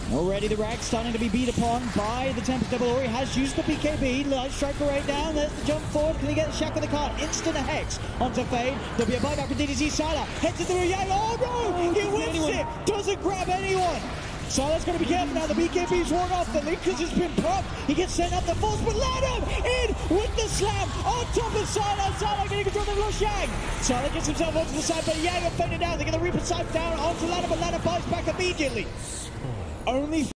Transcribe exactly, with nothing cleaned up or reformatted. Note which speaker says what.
Speaker 1: Already the Rag starting to be beat upon by the Tempest Double Ori. Has used the P K B. Light Striker right down. There's the jump forward. Can he get the shack with the card? Instant a Hex onto Fade. There'll be a buyback for D D Z. Sylar heads into the Yang. Oh no! He whips it! Doesn't grab anyone! Sylar's going to be careful now. The B K B's worn off. The Linkers has been propped. He gets sent up the force, but LaNm in with the slam on top of Sylar. Sylar getting control of the Lushang. Sylar gets himself onto the side, but Yang are faded down. They're going to Reaper side down onto LaNm, but LaNm bites back immediately. Only